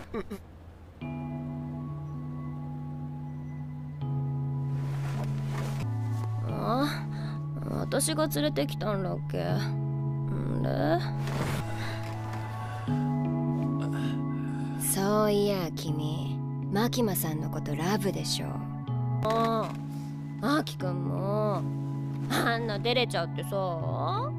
あ、私が連れてきたんだっけ。んで、 そういや君、マキマさんのことラブでしょ。 あきくんもあんな照れちゃってさ。